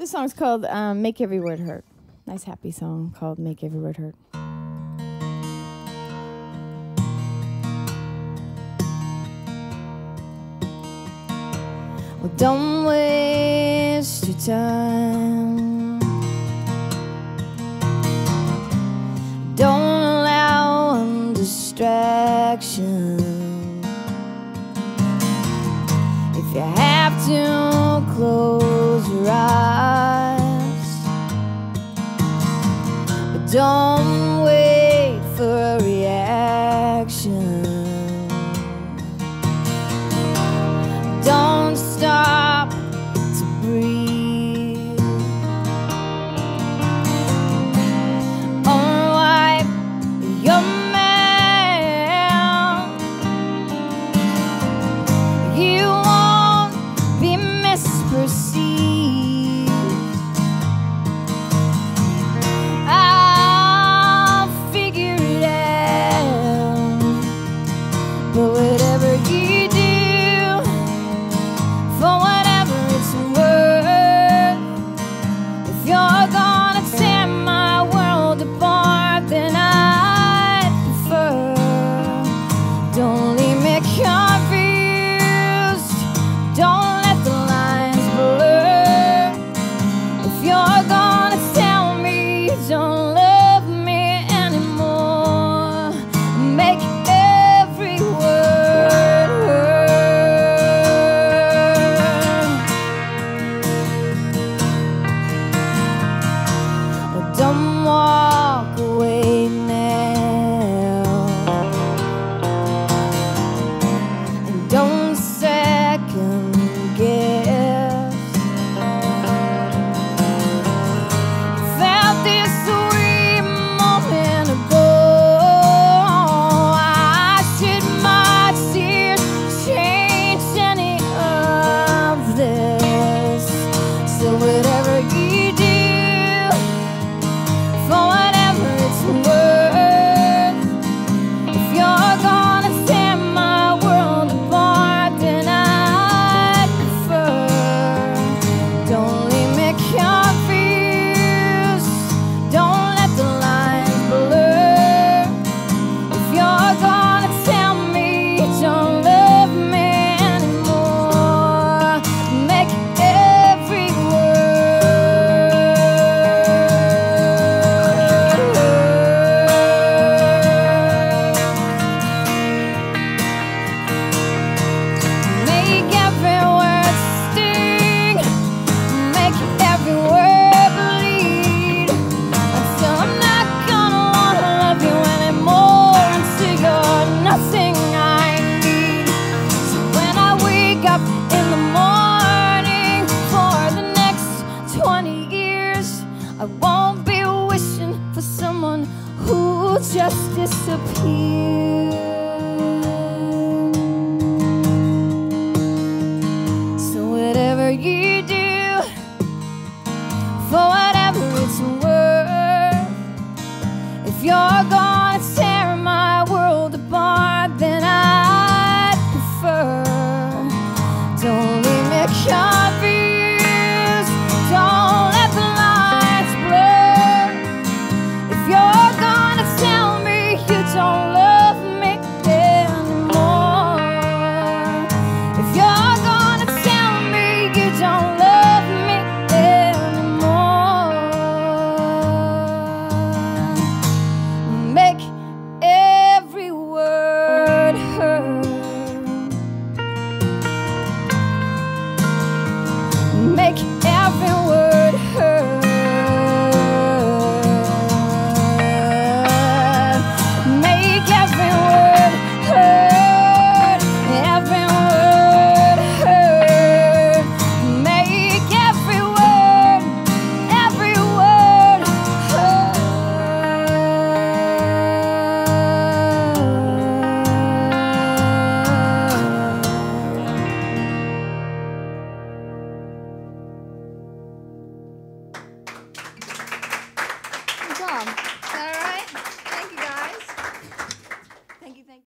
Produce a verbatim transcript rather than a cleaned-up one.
This song's called um, Make Every Word Hurt. Nice happy song called Make Every Word Hurt. Well, don't waste your time. Don't allow one distraction. If you have to, close your eyes, but don't wait for a reaction. Don't stop to breathe, or wipe your mouth. You won't be misperceived. I'll figure it out. But whatever you do, for whatever it's worth, if you're gonna tear my world apart, then I'd prefer don't leave me confused. Don't let the lines blur. If you're gonna tell me you don't love me anymore, make every word hurt. Well, don't walk away now, and don't second guess. Felt this way a moment ago. I should my tears change any of this? So whatever you do, for whatever it's worth, if you're gonna tear my world apart, then I'd prefer don't leave me confused. Don't let the lines blur. If you're gonna tell me you don't love me anymore, make every word hurt. Make every word sting. Make every word bleed. Until I'm not gonna wanna love you anymore, until you're nothing I need. So when I wake up in the morning for the next twenty years, I won't be wishing for someone who just disappeared. So whatever you do, for whatever it's worth, if you're gonna tear my world apart, then I'd prefer don't leave me confused. Don't let the lines blur. If you're gonna tell me you don't love me anymore, if you're gonna tell me you don't love me anymore, make every word hurt. Make every word